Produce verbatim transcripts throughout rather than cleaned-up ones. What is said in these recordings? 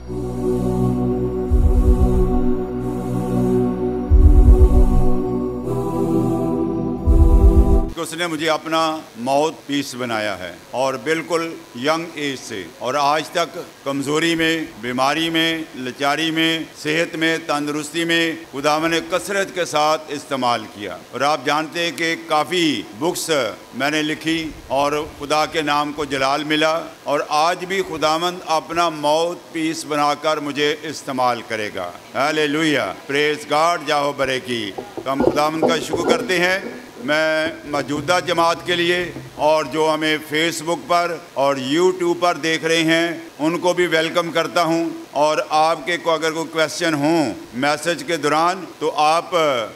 उसने मुझे अपना माउथ पीस बनाया है और बिल्कुल यंग एज से और आज तक कमज़ोरी में, बीमारी में, लाचारी में, सेहत में, तंदुरुस्ती में खुदावन ने कसरत के साथ इस्तेमाल किया। और आप जानते हैं कि काफ़ी बुक्स मैंने लिखी और खुदा के नाम को जलाल मिला और आज भी खुदावंद अपना माउथ पीस बनाकर मुझे इस्तेमाल करेगा। हालेलुया, प्रेज़ गॉड, जाहो बरे की। तो हम खुदावंद का शुक्र करते हैं। मैं मौजूदा जमात के लिए और जो हमें फेसबुक पर और यूट्यूब पर देख रहे हैं उनको भी वेलकम करता हूं। और आपके को अगर कोई क्वेश्चन हो मैसेज के दौरान तो आप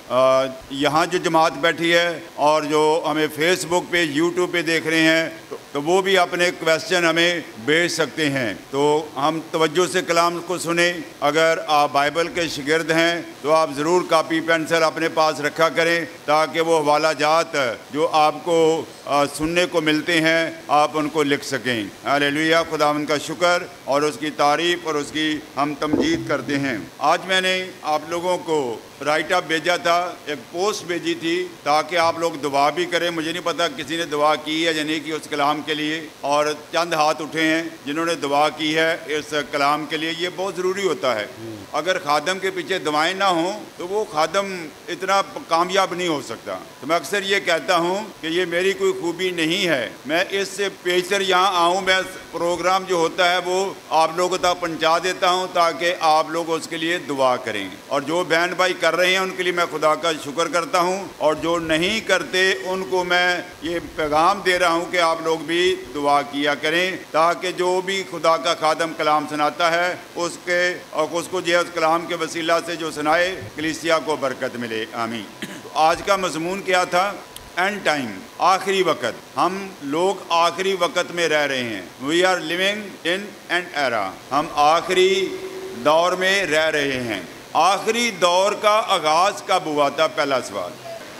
यहाँ जो जमात बैठी है और जो हमें फेसबुक पे यूट्यूब पे देख रहे हैं तो, तो वो भी अपने क्वेश्चन हमें भेज सकते हैं। तो हम तवज्जो से कलाम को सुने। अगर आप बाइबल के शागिर्द हैं तो आप ज़रूर कापी पेंसिल अपने पास रखा करें ताकि वो हवाला जात जो आपको आ, सुनने को मिलते हैं आप उनको लिख सकें। हालेलुया, खुदावंद का शुक्र और उसकी तारीफ़ और उसकी हम तमजीद करते हैं। आज मैंने आप लोगों को राइट अप भेजा था, एक पोस्ट भेजी थी ताकि आप लोग दुआ भी करें। मुझे नहीं पता किसी ने दुआ की है या नहीं की उस कलाम के लिए, और चंद हाथ उठे हैं जिन्होंने दुआ की है इस कलाम के लिए। ये बहुत ज़रूरी होता है। अगर खादम के पीछे दुआएं ना हों तो वो खादम इतना कामयाब नहीं हो सकता। तो मैं अक्सर ये कहता हूँ कि ये मेरी कोई खूबी नहीं है, मैं इससे पेशर यहाँ आऊँ, मैं प्रोग्राम जो होता है वो आप लोगों तक पहुँचा देता हूँ ताकि आप लोग उसके लिए दुआ करें। और जो बहन भाई कर रहे हैं उनके लिए मैं खुदा का शुक्र करता हूं, और जो नहीं करते उनको मैं ये पैगाम दे रहा हूं कि आप लोग भी दुआ किया करें ताकि जो भी खुदा का खादम कलाम सुनाता है उसके और उसको जो उस कलाम के वसीला से जो सुनाए कलीसिया को बरकत मिले। आमीन। तो आज का मज़मून क्या था? एंड टाइम, आखिरी वक़्त। हम लोग आखिरी वक़्त में रह रहे हैं। We are living in an era. हम आखिरी दौर में रह रहे हैं। आखिरी दौर का आगाज़ कब हुआ था? पहला सवाल।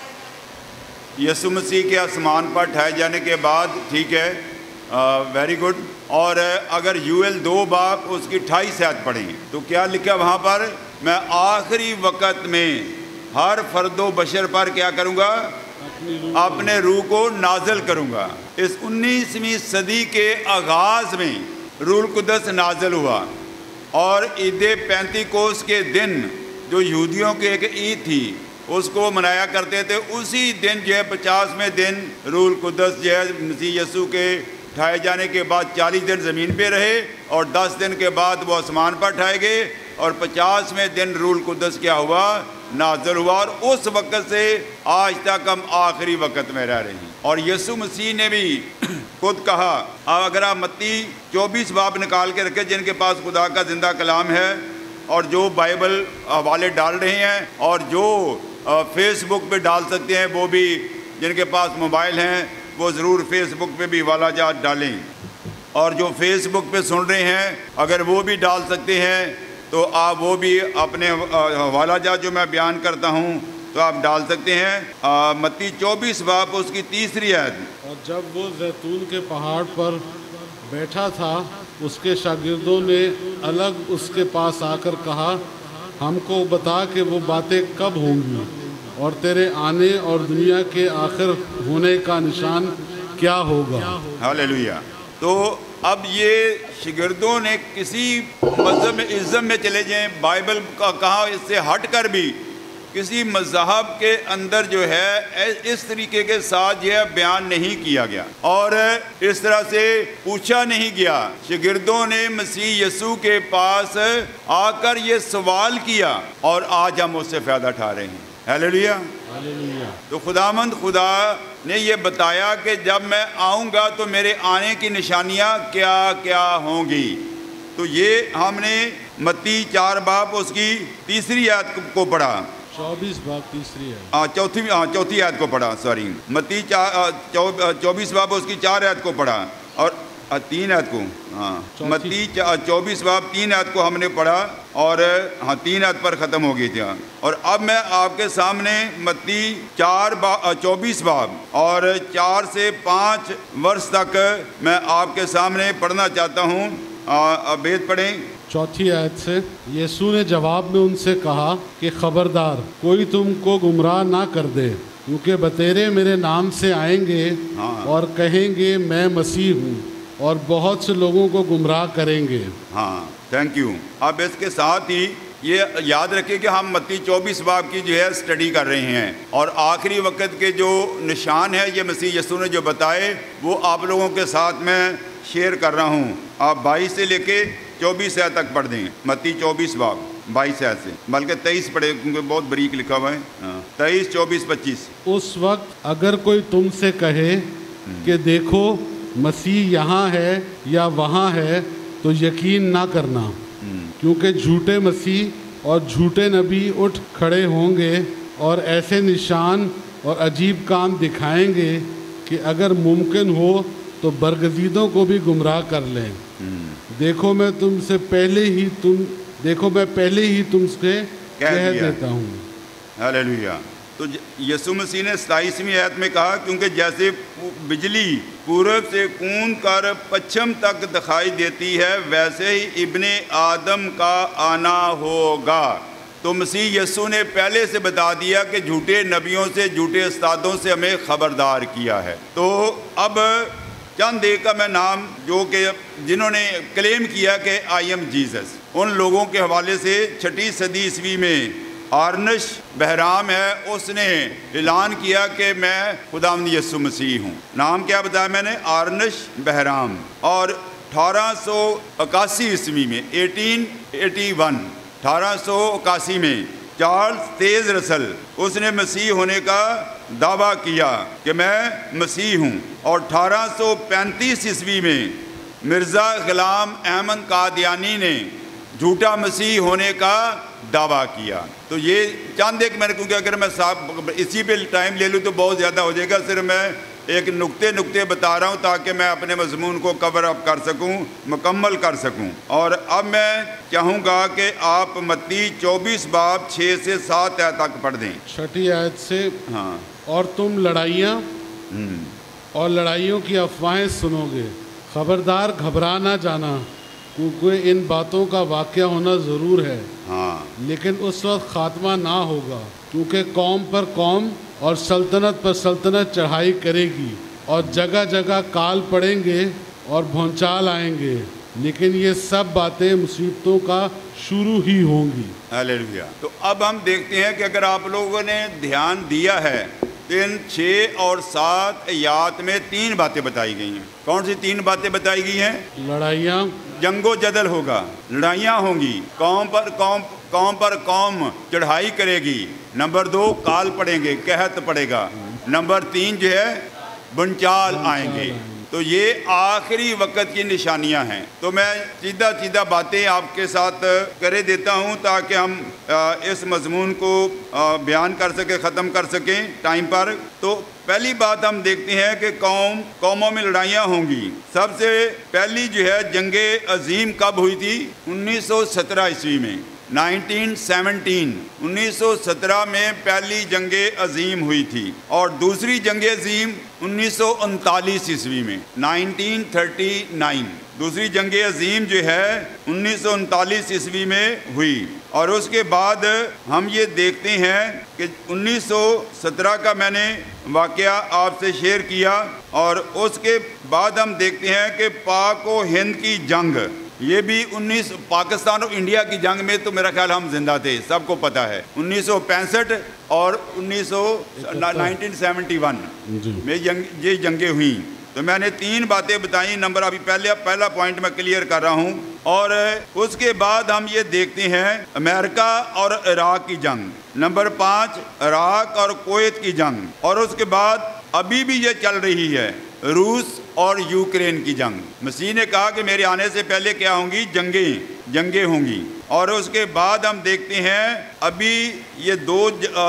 यसु मसीह के आसमान पर ठहर जाने के बाद, ठीक है, वेरी गुड। और अगर यूएल दो बाप उसकी अट्ठाईस आयत पढ़ें तो क्या लिखा वहाँ पर? मैं आखिरी वक़्त में हर फर्दो बशर पर क्या करूँगा? अपने रूह को नाज़िल करूँगा। इस उन्नीसवीं सदी के आगाज़ में रूह कुदस नाज़िल हुआ और ईद पैंतीकोस के दिन जो यहूदियों की एक ईद थी उसको मनाया करते थे। उसी दिन जो है पचासवें दिन रूह कुदस जो है मसीह यसू के ठाए जाने के बाद चालीस दिन ज़मीन पे रहे और दस दिन के बाद वो आसमान पर ठाए गए और पचासवें दिन रूह कुदस क्या हुआ? नाज़िल हुआ। और उस वक़्त से आज तक हम आखिरी वक़्त में रह रहे हैं। और यसु मसीह ने भी खुद कहा, अगर आप मत्ती चौबीस बाब निकाल के रखे जिनके पास खुदा का जिंदा कलाम है और जो बाइबल हवाले डाल रहे हैं और जो फेसबुक पे डाल सकते हैं वो भी जिनके पास मोबाइल हैं वो ज़रूर फेसबुक पे भी हवाला जात डालें। और जो फेसबुक पे सुन रहे हैं अगर वो भी डाल सकते हैं तो आप वो भी अपने हवाला जात जो मैं बयान करता हूँ तो आप डाल सकते हैं। मत्ती चौबीस बाब उसकी तीसरी आयत। और जब वो जैतून के पहाड़ पर बैठा था उसके शागिर्दों ने अलग उसके पास आकर कहा, हमको बता कि वो बातें कब होंगी और तेरे आने और दुनिया के आखिर होने का निशान क्या होगा। हालेलुया। तो अब ये शागिर्दों ने किसी मज़हब में इज़्ज़म में चले जाएं, बाइबल का कहा इससे हट कर भी किसी मज़हब के अंदर जो है इस तरीके के साथ यह बयान नहीं किया गया और इस तरह से पूछा नहीं गया। शागिर्दों ने मसीह यसू के पास आकर ये सवाल किया और आज हम उससे फ़ायदा उठा रहे हैं। हालेलुया। तो खुदामंद खुदा ने ये बताया कि जब मैं आऊँगा तो मेरे आने की निशानियाँ क्या क्या होंगी। तो ये हमने मत्ती चार बाब उसकी तीसरी आयत को पढ़ा। चौबीस बाब तीसरी है। हाँ चौथी हाँ चौथी आयत को पढ़ा, सॉरी मत्ती चार चौ, चौबीस बाब उसकी चार आयत को पढ़ा और तीन आयत को, हाँ मत्ती चौबीस बाब तीन आयत को हमने पढ़ा और हाँ तीन आयत पर ख़त्म हो गई थी। और अब मैं आपके सामने मत्ती चार बा चौबीस बाब और चार से पाँच वर्ष तक मैं आपके सामने पढ़ना चाहता हूँ اب بیت پڑھیں. چوتھی آیت سے یسوع نے جواب میں ان سے کہا کہ خبردار کوئی تم کو گمراہ نہ کر دے، کیونکہ بتیرے میرے نام سے آئیں گے اور کہیں گے میں مسیح ہوں، اور بہت سے لوگوں کو گمراہ کریں گے. ہاں تھینک یو. اب اس کے ساتھ ہی یہ یاد رکھیں کہ ہم متی چوبیس باب کی جو ہے اسٹڈی کر رہے ہیں، اور آخری وقت کے جو نشان ہے یہ مسیح یسوع نے جو بتائے وہ آپ لوگوں کے ساتھ میں شیئر کر رہا ہوں. آپ بائیس سے لے کے چوبیس آیت تک پڑھ دیں. متی چوبیس باب بائیس آیت سے، بلکہ تیئیس پڑھے کیونکہ بہت بریک لکھا ہوا ہے. تیئیس چوبیس پچیس. اس وقت اگر کوئی تم سے کہے کہ دیکھو مسیح یہاں ہے یا وہاں ہے تو یقین نہ کرنا، کیونکہ جھوٹے مسیح اور جھوٹے نبی اٹھ کھڑے ہوں گے اور ایسے نشان اور عجیب کام دکھائیں گے کہ اگر ممکن ہو تو برگزیدوں کو بھی گمراہ کر لیں. دیکھو میں تم سے پہلے ہی تم دیکھو میں پہلے ہی تم سے کہہ دیتا ہوں. ہلیلویا. تو یسوع مسیح نے ستائیسویں آیت میں کہا کیونکہ جیسے بجلی پورب سے کون کر پچھم تک دکھائی دیتی ہے ویسے ہی ابن آدم کا آنا ہوگا. تو مسیح یسوع نے پہلے سے بتا دیا کہ جھوٹے نبیوں سے جھوٹے استادوں سے ہمیں خبردار کیا ہے. تو اب چند ایک کا میں نام جو کہ جنہوں نے کلیم کیا کہ آئی ایم جیزس، ان لوگوں کے حوالے سے چھٹی صدی عیسوی میں آرنش بہرام ہے، اس نے اعلان کیا کہ میں خداوند یسوع مسیح ہوں. نام کیا بتایا میں نے؟ آرنش بہرام. اور اٹھارہ سو اکاسی عیسوی میں ایٹین ایٹی ون اٹھارہ سو اکاسی میں چارلز تیز رسل اس نے مسیح ہونے کا دعویٰ کیا کہ میں مسیح ہوں. اور اٹھارہ سو پینتیس عیسوی میں مرزا غلام احمد قادیانی نے جھوٹا مسیح ہونے کا دعویٰ کیا. تو یہ چاند ایک میں نے، کیونکہ اگر میں صاحب اسی پہ ٹائم لے لوں تو بہت زیادہ ہو جائے گا، صرف میں ایک نقطے نقطے بتا رہا ہوں تاکہ میں اپنے مضمون کو کور اپ کر سکوں، مکمل کر سکوں. اور اب میں چاہوں گا کہ آپ متی چوبیس باب چھ سے سات آیت تک پڑھ دیں. چھٹی آیت سے ہاں. اور تم لڑائیاں اور لڑائیوں کی افواہیں سنو گے، خبردار گھبرا نہ جانا، کیونکہ ان باتوں کا واقعہ ہونا ضرور ہے، ہاں لیکن اس وقت خاتمہ نہ ہوگا. کیونکہ قوم پر قوم اور سلطنت پر سلطنت چڑھائی کرے گی، اور جگہ جگہ کال پڑیں گے اور بھونچال آئیں گے، لیکن یہ سب باتیں مصیبتوں کا شروع ہی ہوں گی. ہلیلویا. تو اب ہم دیکھتے ہیں کہ اگر آپ لوگوں نے دھیان دیا ہے تین چھ اور سات آیات میں تین باتیں بتائی گئی ہیں. کون سی تین باتیں بتائی گئی ہیں؟ لڑائیاں، جنگ و جدل ہوگا، لڑائیاں ہوں گی، قوم پر قوم قوم پر قوم چڑھائی کرے گی. نمبر دو کال پڑیں گے، قحط پڑے گا. نمبر تین جو ہے بنچال آئیں گے. تو یہ آخری وقت کی نشانیاں ہیں. تو میں سیدھا سیدھا باتیں آپ کے ساتھ کرے دیتا ہوں تاکہ ہم اس مضمون کو بیان کر سکیں، ختم کر سکیں ٹائم پر. تو پہلی بات ہم دیکھتے ہیں کہ قوم قوموں میں لڑائیاں ہوں گی. سب سے پہلی جو ہے جنگ عظیم کب ہوئی تھی؟ انیس سو سترہ عیسوی میں، نائنٹین سیونٹین انیس سو سترہ میں پہلی جنگ عظیم ہوئی تھی. اور دوسری جنگ عظیم انیس سو انتالیس عیسوی میں، نائنٹین تھرٹی نائن دوسری جنگ عظیم جو ہے انیس سو انتالیس عیسوی میں ہوئی. اور اس کے بعد ہم یہ دیکھتے ہیں کہ انیس سو سترہ کا میں نے واقعہ آپ سے شیئر کیا. اور اس کے بعد ہم دیکھتے ہیں کہ پاک و ہند کی جنگ، یہ بھی انیس پاکستان اور انڈیا کی جنگ میں تو میرا خیال ہم زندہ تھے، سب کو پتہ ہے. انیس سو پینسٹھ اور انیس سو نائنٹین سیونٹی ون میں جنگ یہ جنگیں ہوئیں. تو میں نے تین باتیں بتائیں. نمبر ابھی پہلے پہلا پوائنٹ میں کلیئر کر رہا ہوں. اور اس کے بعد ہم یہ دیکھتے ہیں امریکہ اور عراق کی جنگ. نمبر پانچ عراق اور کویت کی جنگ. اور اس کے بعد ابھی بھی یہ چل رہی ہے روس اور یوکرین کی جنگ. مسیح نے کہا کہ میرے آنے سے پہلے کیا ہوں گی؟ جنگیں جنگیں ہوں گی. اور اس کے بعد ہم دیکھتے ہیں ابھی یہ دو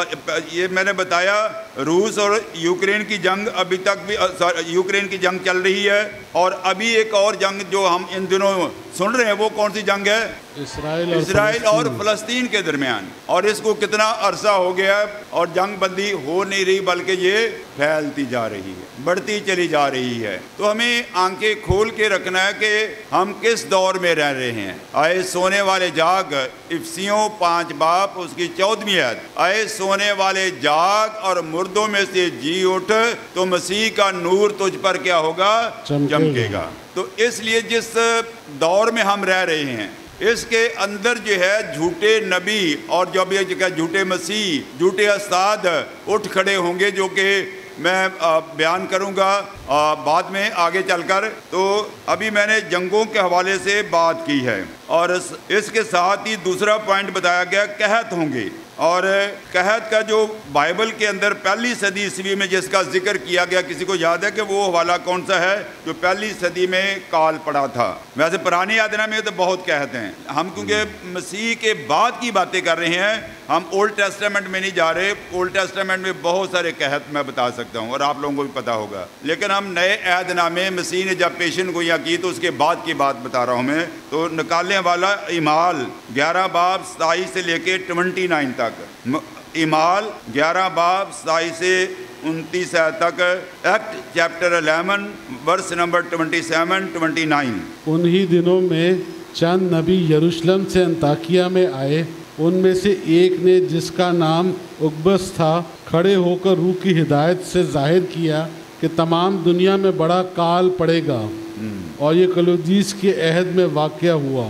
یہ میں نے بتایا روس اور یوکرین کی جنگ ابھی تک بھی یوکرین کی جنگ چل رہی ہے، اور ابھی ایک اور جنگ جو ہم ان دنوں سن رہے ہیں وہ کون سی جنگ ہے؟ اسرائیل اسرائیل اور فلسطین کے درمیان، اور اس کو کتنا عرصہ ہو گیا اور جنگ بندی ہو نہیں رہی بلکہ یہ پھیلتی جا رہی ہے، بڑھتی چلی جا رہی ہے۔ تو ہمیں آنکھیں کھول کے رکھنا ہے کہ ہم کس دور میں رہ رہے ہیں۔ آئے سونے والے جاگ، افسیوں پانچ باپ اس کی چودھویں آیت، آئے سونے والے جاگ اور مردوں میں سے جی اٹھ، تو مسیح کا نور تجھ پر کیا ہوگا؟ چمکے گا۔ تو اس لیے جس دور میں ہم رہ رہے ہیں اس کے اندر جو ہے جھوٹے نبی اور جو بھی جھوٹے مسیح، جھوٹے استاد اٹھ کھڑے ہوں گے، جو کہ میں بیان کروں گا بعد میں آگے چل کر۔ تو ابھی میں نے جنگوں کے حوالے سے بات کی ہے، اور اس کے ساتھ ہی دوسرا پوائنٹ بتایا گیا قحط ہوں گے، اور قحط کا جو بائبل کے اندر پہلی صدی عیسوی میں جس کا ذکر کیا گیا، کسی کو یاد ہے کہ وہ حوالہ کون سا ہے جو پہلی صدی میں کال پڑا تھا؟ ویسے پرانی یادنا میں تو بہت قحط ہیں، ہم کیونکہ مسیح کے بعد کی باتیں کر رہے ہیں، ہم اولڈ ٹیسٹامنٹ میں نہیں جا رہے۔ اولڈ ٹیسٹامنٹ میں بہت سارے قحط میں بتا سکتا ہوں اور آپ لوگوں کو بھی پتا ہوگا، لیکن ہم نئے عہد نامے مسیح نے جب پیشن گوئیاں کی تو اس کے بعد کی بات بتا رہا ہوں میں۔ تو نکالنے والا اعمال گیارہ باب ستائیس سے لے کے ٹوینٹی نائن تک، اعمال گیارہ باب ستائیس سے انتیس تک، Acts chapter eleven verse number twenty seven twenty nine. انہی دنوں میں چند نبی یروشلم سے انطاکیہ میں آئے، ان میں سے ایک نے جس کا نام اگبس تھا کھڑے ہو کر روح کی ہدایت سے ظاہر کیا کہ تمام دنیا میں بڑا کال پڑے گا، اور یہ کلودیس کے عہد میں واقع ہوا۔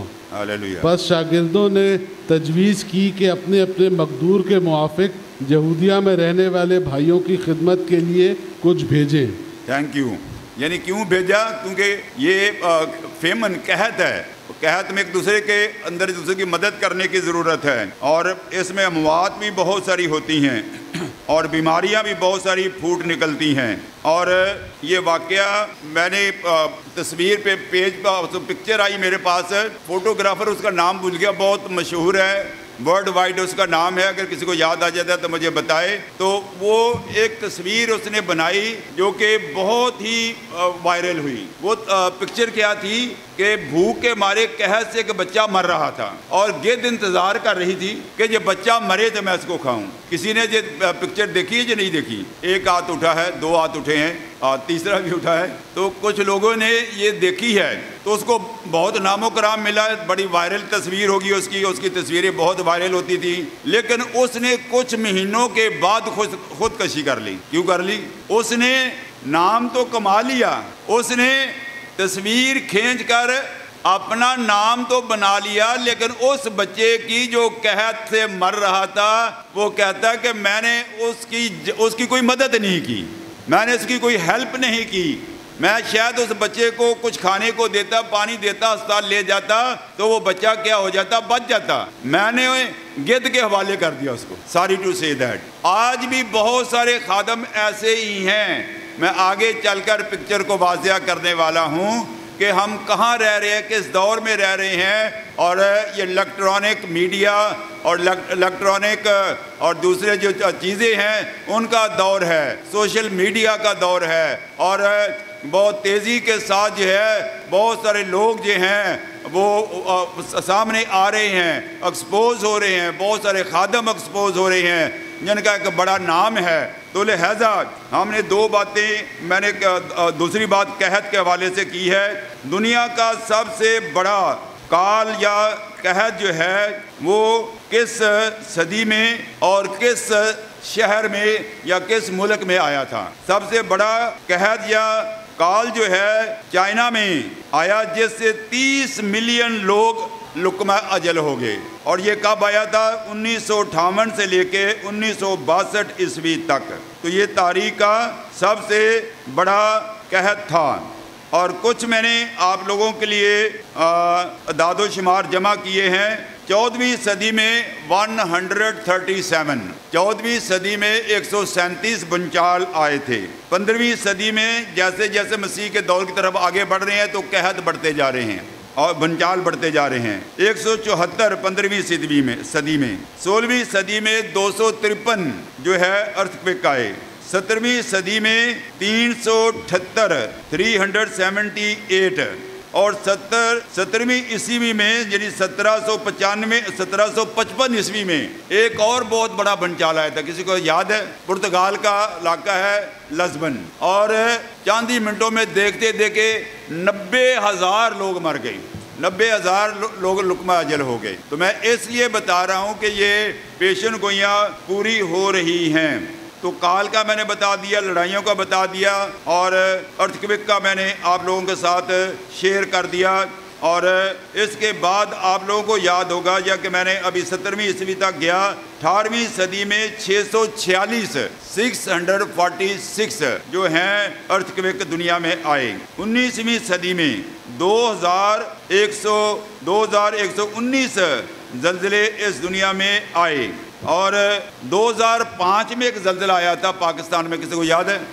بس شاگردوں نے تجویز کی کہ اپنے اپنے مقدور کے موافق یہودیہ میں رہنے والے بھائیوں کی خدمت کے لیے کچھ بھیجیں۔ Thank you. یعنی کیوں بھیجا؟ کیونکہ یہ فیمن قحط ہے، قحط میں ایک دوسرے کے اندر ایک دوسرے کی مدد کرنے کی ضرورت ہے، اور اس میں اموات بھی بہت ساری ہوتی ہیں اور بیماریاں بھی بہت ساری پھوٹ نکلتی ہیں۔ اور یہ واقعہ میں نے تصویر پہ پیج پہ پکچر آئی میرے پاس، فوٹوگرافر اس کا نام بھول گیا، بہت مشہور ہے، ورلڈ وائڈ اس کا نام ہے، اگر کسی کو یاد آ جاتا ہے تو مجھے بتائے۔ تو وہ ایک تصویر اس نے بنائی جو کہ بہت ہی وائرل ہوئی۔ وہ پکچر کیا تھی کہ بھوک کے مارے قحط سے ایک بچہ مر رہا تھا، اور گدھ انتظار کر رہی تھی کہ یہ بچہ مرے تو میں اس کو کھاؤں۔ کسی نے یہ پکچر دیکھی ہے یا نہیں دیکھی؟ ایک ہاتھ اٹھا ہے، دو ہاتھ اٹھے ہیں، اور تیسرا بھی اٹھا ہے۔ تو کچھ لوگوں نے یہ دیکھی ہے تو اس کو بہت نام و کرام ملا، بڑی وائرل تصویر ہوگی اس کی، اس کی تصویریں بہت وائرل ہوتی تھی، لیکن اس نے کچھ مہینوں کے بعد خود خودکشی کر لی۔ کیوں کر لی؟ اس نے نام تو کما لیا، اس نے تصویر کھینچ کر اپنا نام تو بنا لیا، لیکن اس بچے کی جو قحط سے مر رہا تھا وہ کہتا ہے کہ میں نے اس کی اس کی کوئی مدد نہیں کی، میں نے اس کی کوئی ہیلپ نہیں کی، میں شاید اس بچے کو کچھ کھانے کو دیتا، پانی دیتا، اسپتال لے جاتا تو وہ بچہ کیا ہو جاتا؟ بچ جاتا۔ میں نے گدھ کے حوالے کر دیا اس کو۔ Sorry to say that. آج بھی بہت سارے خادم ایسے ہی ہیں۔ میں آگے چل کر پکچر کو واضح کرنے والا ہوں کہ ہم کہاں رہ رہے ہیں، کس دور میں رہ رہے ہیں، اور یہ الیکٹرانک میڈیا اور الیکٹرانک اور دوسرے جو چیزیں ہیں ان کا دور ہے، سوشل میڈیا کا دور ہے، اور بہت تیزی کے ساتھ جو ہے بہت سارے لوگ جو ہیں وہ سامنے آ رہے ہیں، ایکسپوز ہو رہے ہیں، بہت سارے خادم ایکسپوز ہو رہے ہیں جن کا ایک بڑا نام ہے۔ تو لہذا ہم نے دو باتیں، میں نے دوسری بات قحط کے حوالے سے کی ہے۔ دنیا کا سب سے بڑا کال یا قحط جو ہے وہ کس صدی میں اور کس شہر میں یا کس ملک میں آیا تھا؟ سب سے بڑا قحط یا کال جو ہے چائنا میں آیا، جس سے تیس ملین لوگ لقمہ اجل ہو گئے، اور یہ کب آیا تھا؟ انیس سو اٹھاون سے لے کے انیس سو باسٹھ عیسوی تک۔ تو یہ تاریخ کا سب سے بڑا قحط تھا۔ اور کچھ میں نے آپ لوگوں کے لیے اعداد و شمار جمع کیے ہیں۔ چودہویں صدی میں ون ہنڈریڈ تھرٹی سیون، چودہویں صدی میں ایک سو سینتیس بنچال آئے تھے۔ پندرہویں صدی میں جیسے جیسے مسیح کے دور کی طرف آگے بڑھ رہے ہیں تو قحط بڑھتے جا رہے ہیں۔ اور بنچال بڑھتے جا رہے ہیں۔ ایک سو چوہتر پندرہویں صدی میں صدی میں سولہویں صدی میں دو سو ترپن جو ہے ارتھ کویک آئے۔ سترویں صدی میں تین سو اٹھتر تھری ہنڈریڈ سیونٹی ایٹ اور ستر سترویں عیسوی میں یعنی سترہ سو پچانوے سترہ سو پچپن عیسوی میں ایک اور بہت بڑا بنچال آیا تھا۔ کسی کو یاد ہے؟ پرتگال کا علاقہ ہے لزبن، اور چاند ہی منٹوں میں دیکھتے دیکھے نبے ہزار لوگ مر گئے، نبے ہزار لوگ لقمہ اجل ہو گئے۔ تو میں اس لیے بتا رہا ہوں کہ یہ پیشن گوئیاں پوری ہو رہی ہیں۔ تو کال کا میں نے بتا دیا، لڑائیوں کا بتا دیا، اور ارتھ کویک کا میں نے آپ لوگوں کے ساتھ شیئر کر دیا۔ اور اس کے بعد آپ لوگوں کو یاد ہوگا یا کہ میں نے ابھی سترویں عیسوی تک گیا، اٹھارہویں صدی میں چھ سو چھیالیس سکس ہنڈریڈ فورٹی سکس جو ہیں ارتھ کویک دنیا میں آئے۔ انیسویں صدی میں دو ہزار ایک سو دو ہزار ایک سو انیس زلزلے اس دنیا میں آئے، اور دو ہزار پانچ میں ایک زلزلہ آیا تھا پاکستان میں، کسی کو یاد ہے؟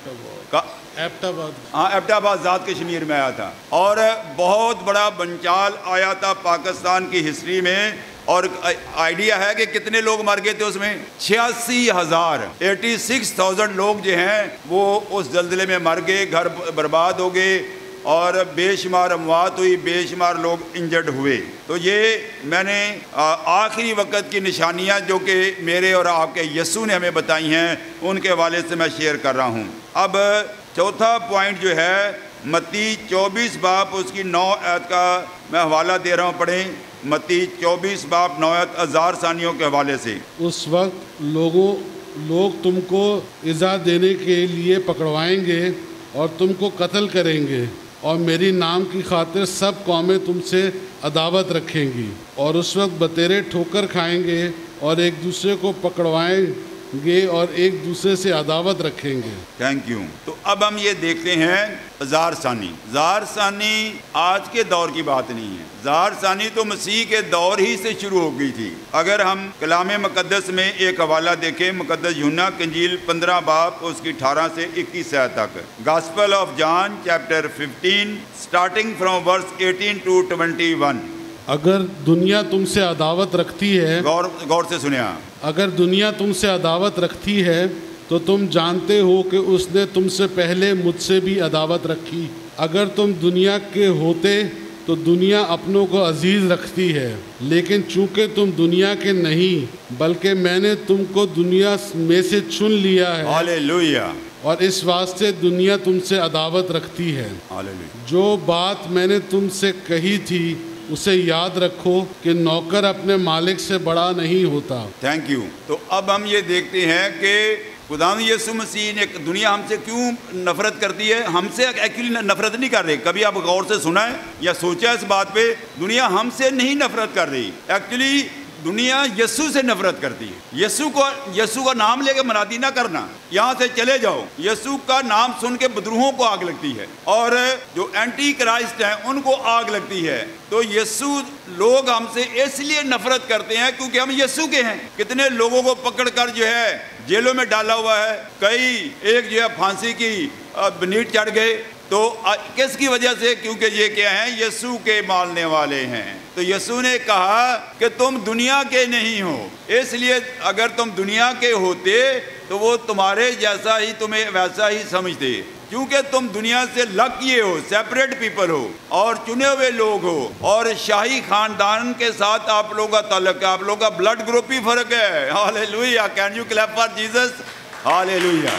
ہاں، ایبٹ آباد ذات کشمیر میں آیا تھا، اور بہت بڑا بنچال آیا تھا پاکستان کی ہسٹری میں۔ اور آئیڈیا ہے کہ کتنے لوگ مر گئے تھے اس میں؟ چھیاسی ہزار ایٹی سکس تھاؤزینڈ لوگ جو ہیں وہ اس زلزلے میں مر گئے، گھر برباد ہو گئے، اور بے شمار اموات ہوئی، بے شمار لوگ انجرڈ ہوئے۔ تو یہ میں نے آخری وقت کی نشانیاں جو کہ میرے اور آپ کے یسوع نے ہمیں بتائی ہیں ان کے حوالے سے میں شیئر کر رہا ہوں۔ اب چوتھا پوائنٹ جو ہے متی چوبیس باپ اس کی نو آیت کا میں حوالہ دے رہا ہوں، پڑھیں متی چوبیس باپ نو آیت ہزار ثانیوں کے حوالے سے۔ اس وقت لوگوں لوگ تم کو ایذا دینے کے لیے پکڑوائیں گے اور تم کو قتل کریں گے، اور میری نام کی خاطر سب قومیں تم سے عداوت رکھیں گی، اور اس وقت بتیرے ٹھوکر کھائیں گے اور ایک دوسرے کو پکڑوائیں گے اور ایک دوسرے سے عداوت رکھیں گے۔ Thank you. تو اب ہم یہ دیکھتے ہیں زار ثانی۔ زار ثانی آج کے دور کی بات نہیں ہے، زار ثانی تو مسیح کے دور ہی سے شروع ہو گئی تھی۔ اگر ہم کلام مقدس میں ایک حوالہ دیکھیں، مقدس یوحنا کی انجیل پندرہ باب اس کی اٹھارہ سے اکیس آیت تک، Gospel of John chapter fifteen starting from verse eighteen to twenty one. اگر دنیا تم سے عداوت رکھتی ہے، غور غور سے سنیا، اگر دنیا تم سے عداوت رکھتی ہے تو تم جانتے ہو کہ اس نے تم سے پہلے مجھ سے بھی عداوت رکھی۔ اگر تم دنیا کے ہوتے تو دنیا اپنوں کو عزیز رکھتی ہے، لیکن چونکہ تم دنیا کے نہیں بلکہ میں نے تم کو دنیا میں سے چن لیا ہے، ہاللیلویہ، اور اس واسطے دنیا تم سے عداوت رکھتی ہے۔ ہاللیلویہ۔ جو بات میں نے تم سے کہی تھی اسے یاد رکھو کہ نوکر اپنے مالک سے بڑا نہیں ہوتا۔ Thank you. تو اب ہم یہ دیکھتے ہیں کہ خداوند یسوع مسیح نے دنیا ہم سے کیوں نفرت کرتی ہے؟ ہم سے ایکچولی نفرت نہیں کر رہی، کبھی آپ غور سے سنا ہے یا سوچا اس بات پہ؟ دنیا ہم سے نہیں نفرت کر رہی، ایکچولی دنیا یسوع سے نفرت کرتی ہے۔ یسوع کو یسوع کا نام لے کے منادی نہ کرنا، یہاں سے چلے جاؤ۔ یسوع کا نام سن کے بدروہوں کو آگ لگتی ہے، اور جو اینٹی کرائسٹ ہیں ان کو آگ لگتی ہے۔ تو یسوع لوگ ہم سے اس لیے نفرت کرتے ہیں کیونکہ ہم یسوع کے ہیں۔ کتنے لوگوں کو پکڑ کر جو ہے جیلوں میں ڈالا ہوا ہے، کئی ایک جو ہے پھانسی کی بنیٹ چڑھ گئے، تو کس کی وجہ سے؟ کیونکہ یہ کیا ہیں؟ یسوع کے ماننے والے ہیں۔ تو یسوع نے کہا کہ تم دنیا کے نہیں ہو، اس لیے اگر تم دنیا کے ہوتے تو وہ تمہارے جیسا ہی تمہیں ویسا ہی سمجھتے، کیونکہ تم دنیا سے لگ کیے ہو، سیپریٹ پیپل ہو اور چنے ہوئے لوگ ہو، اور شاہی خاندان کے ساتھ آپ لوگوں کا تعلق ہے، آپ لوگوں کا بلڈ گروپ ہی فرق ہے۔ Hallelujah, can you clap for Jesus? Hallelujah.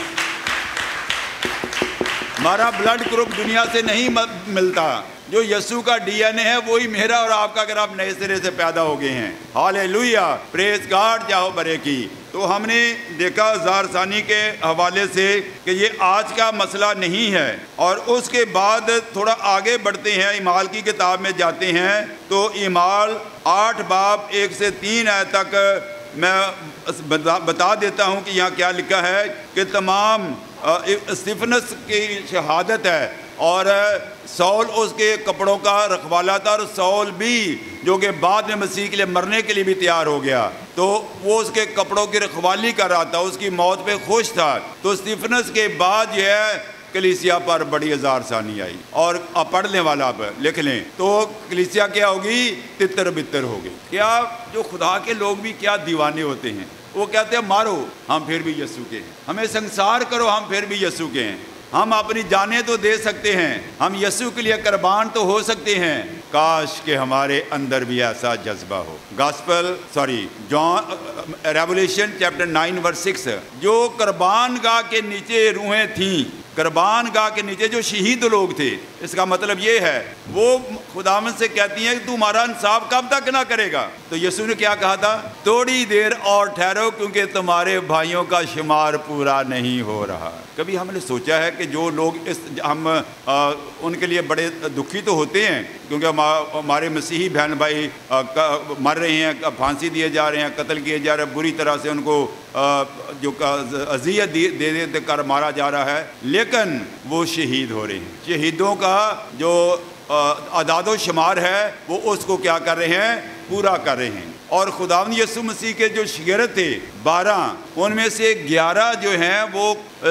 ہمارا بلڈ گروپ دنیا سے نہیں ملتا، جو یسوع کا ڈی این اے ہے وہی میرا اور آپ کا، اگر آپ نئے سرے سے پیدا ہو گئے ہیں۔ ہاللیلویہ، پریز گاڈ، جاؤ برے کی۔ تو ہم نے دیکھا زار ثانی کے حوالے سے کہ یہ آج کا مسئلہ نہیں ہے، اور اس کے بعد تھوڑا آگے بڑھتے ہیں، اعمال کی کتاب میں جاتے ہیں، تو اعمال آٹھ باب ایک سے تین آیت تک میں بتا دیتا ہوں کہ یہاں کیا لکھا ہے کہ تمام استفنس کی شہادت ہے، اور سول اس کے کپڑوں کا رکھوالا تھا، اور سول بھی جو کہ بعد میں مسیح کے لیے مرنے کے لیے بھی تیار ہو گیا، تو وہ اس کے کپڑوں کی رکھوالی کر رہا تھا، اس کی موت پہ خوش تھا۔ تو استفنس کے بعد یہ ہے کہ کلیسیا پر بڑی ہزار ثانی آئی، اور اب پڑھنے والا اب لکھ لیں تو کلیسیا کیا ہوگی؟ تتر بتر ہوگی۔ کیا جو خدا کے لوگ بھی کیا دیوانے ہوتے ہیں، وہ کہتے ہیں مارو ہم پھر بھی یسوع کے ہیں، ہمیں سنسار کرو ہم پھر بھی یسوع کے ہیں، ہم اپنی جانیں تو دے سکتے ہیں، ہم یسوع کے لیے قربان تو ہو سکتے ہیں، کاش کہ ہمارے اندر بھی ایسا جذبہ ہو۔ Gospel sorry John Revelation chapter nine verse six, جو قربان گاہ کے نیچے روحیں تھیں، قربان گاہ کے نیچے جو شہید لوگ تھے، اس کا مطلب یہ ہے وہ خداوند سے کہتی ہیں کہ تو ہمارا انصاف کب تک نہ کرے گا؟ تو یسوع نے کیا کہا تھا؟ تھوڑی دیر اور ٹھہرو کیونکہ تمہارے بھائیوں کا شمار پورا نہیں ہو رہا۔ کبھی ہم نے سوچا ہے کہ جو لوگ اس ہم آ, ان کے لیے بڑے دکھی تو ہوتے ہیں کیونکہ ہمارے مسیحی بہن بھائی مر رہے ہیں، پھانسی دیے جا رہے ہیں، قتل کیے جا رہے ہیں، بری طرح سے ان کو جو اذیت دے دے کر مارا جا رہا ہے، لیکن وہ شہید ہو رہے ہیں۔ شہیدوں کا جو اعداد و شمار ہے وہ اس کو کیا کر رہے ہیں؟ پورا کر رہے ہیں۔ اور خداوند یسوع مسیح کے جو شاگرد تھے بارہ، ان میں سے گیارہ جو ہیں وہ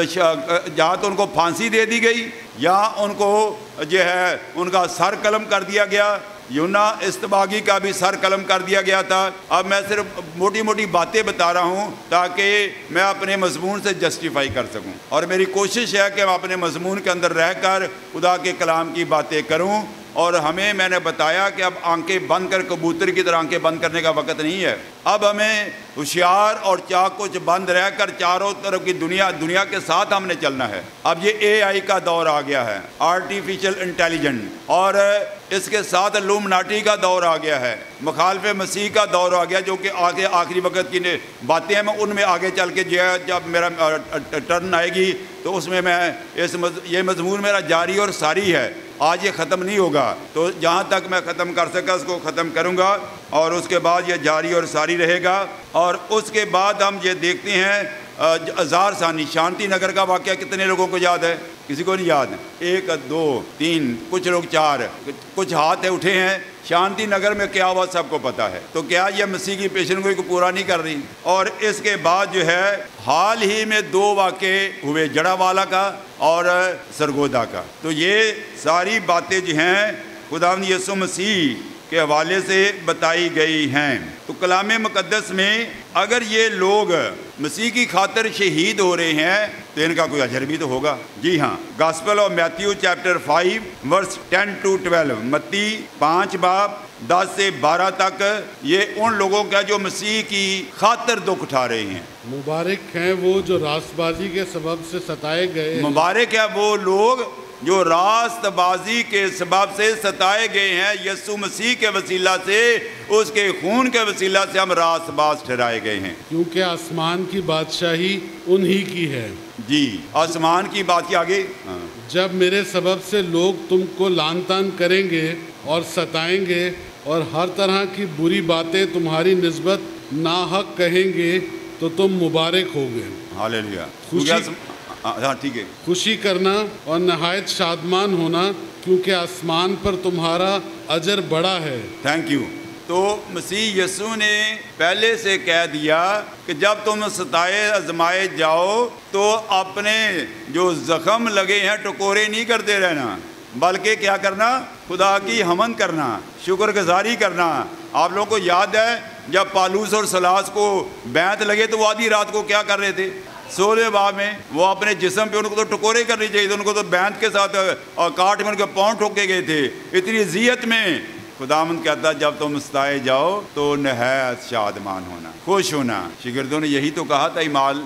یا تو ان کو پھانسی دے دی گئی یا ان کو جو ہے ان کا سر قلم کر دیا گیا۔ یونا استباغی کا بھی سر قلم کر دیا گیا تھا۔ اب میں صرف موٹی موٹی باتیں بتا رہا ہوں تاکہ میں اپنے مضمون سے جسٹیفائی کر سکوں، اور میری کوشش ہے کہ میں اپنے مضمون کے اندر رہ کر خدا کے کلام کی باتیں کروں۔ اور ہمیں میں نے بتایا کہ اب آنکھیں بند کر کبوتر کی طرح آنکھیں بند کرنے کا وقت نہیں ہے، اب ہمیں ہوشیار اور چاق کچھ بند رہ کر چاروں طرف کی دنیا دنیا کے ساتھ ہم نے چلنا ہے۔ اب یہ اے آئی کا دور آ گیا ہے، آرٹیفیشل انٹیلیجنٹ، اور اس کے ساتھ لومناٹی کا دور آ گیا ہے، مخالف مسیح کا دور آ گیا، جو کہ آگے آخری وقت کی باتیں ہیں، میں ان میں آگے چل کے جو ہے جب میرا ٹرن آئے گی تو اس میں میں اس یہ مضمون میرا جاری اور ساری ہے، آج یہ ختم نہیں ہوگا، تو جہاں تک میں ختم کر سکا اس کو ختم کروں گا، اور اس کے بعد یہ جاری اور ساری رہے گا۔ اور اس کے بعد ہم یہ دیکھتے ہیں ہزار ثانی شانتی نگر کا واقعہ کتنے لوگوں کو یاد ہے؟ کسی کو نہیں یاد؟ ایک دو تین، کچھ لوگ چار، کچھ ہاتھ اٹھے ہیں۔ شانتی نگر میں کیا ہوا سب کو پتا ہے، تو کیا یہ مسیح کی پیشن گوئی کو پورا نہیں کر رہی؟ اور اس کے بعد جو ہے حال ہی میں دو واقعے ہوئے، جڑا والا کا اور سرگودا کا، تو یہ ساری باتیں جو ہیں خداوند یسوع مسیح کے حوالے سے بتائی گئی ہیں۔ تو کلام مقدس میں اگر یہ لوگ مسیح کی خاطر شہید ہو رہے ہیں تو ان کا کوئی اجر بھی تو ہوگا۔ جی ہاں، Gospel of Matthew chapter five verse ten to twelve, متی پانچ باب دس سے بارہ تک، یہ ان لوگوں کا جو مسیح کی خاطر دکھ اٹھا رہے ہیں۔ مبارک ہیں وہ جو راست بازی کے سبب سے ستائے گئے، مبارک ہے وہ لوگ جو راست بازی کے سبب سے ستائے گئے ہیں، یسوع مسیح کے وسیلہ سے، اس کے خون کے وسیلہ سے ہم راست باز ٹھہرائے گئے ہیں، کیونکہ آسمان کی بادشاہی انہی کی ہے۔ جی، آسمان کی بات کی آگے، جب میرے سبب سے لوگ تم کو لعن طعن کریں گے اور ستائیں گے اور ہر طرح کی بری باتیں تمہاری نسبت ناحق کہیں گے تو تم مبارک ہوگے۔ ہاللیلویا۔ خوشی ہاں ٹھیک ہے، خوشی کرنا اور نہایت شادمان ہونا، کیونکہ آسمان پر تمہارا اجر بڑا ہے۔ Thank you. تو مسیح یسوع نے پہلے سے کہہ دیا کہ جب تم ستائے آزمائے جاؤ تو اپنے جو زخم لگے ہیں ٹکورے نہیں کرتے رہنا، بلکہ کیا کرنا؟ خدا کی حمد کرنا، شکر گزاری کرنا۔ آپ لوگوں کو یاد ہے جب پالوس اور سلاس کو بیعت لگے تو وہ آدھی رات کو کیا کر رہے تھے؟ سولہ باب میں وہ اپنے جسم پہ ان کو تو ٹکورے کرنی چاہیے تھے، ان کو تو بیعت کے ساتھ اور کاٹ میں ان کے پاؤں ٹھوکے گئے تھے، اتنی اذیت میں۔ خداوند کہتا جب تم ستائے جاؤ تو نہایت شادمان ہونا، خوش ہونا۔ شاگردوں نے یہی تو کہا تھا اعمال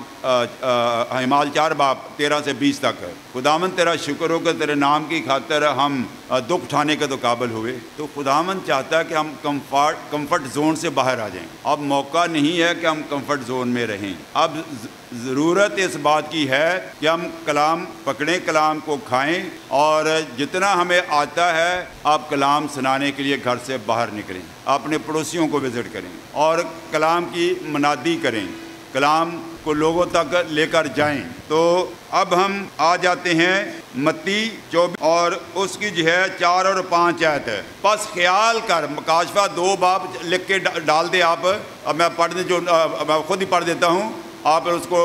اعمال چار باب تیرہ سے بیس تک، خداوند تیرا شکر ہو کہ تیرے نام کی خاطر ہم دکھ اٹھانے کے تو قابل ہوئے۔ تو خداوند چاہتا ہے کہ ہم کمفرٹ کمفرٹ زون سے باہر آ جائیں۔ اب موقع نہیں ہے کہ ہم کمفرٹ زون میں رہیں، اب ضرورت اس بات کی ہے کہ ہم کلام پکڑیں، کلام کو کھائیں، اور جتنا ہمیں آتا ہے آپ کلام سنانے کے لیے گھر سے باہر نکلیں، اپنے پڑوسیوں کو وزٹ کریں اور کلام کی منادی کریں، کلام کو لوگوں تک لے کر جائیں۔ تو اب ہم آ جاتے ہیں متی چوبیس اور اس کی جو ہے چار اور پانچ آیت ہے۔ پس خیال کر، مکاشفہ دو باب لکھ کے ڈال دے آپ، اب میں پڑھ دیں جو میں خود ہی پڑھ دیتا ہوں۔ آپ اس کو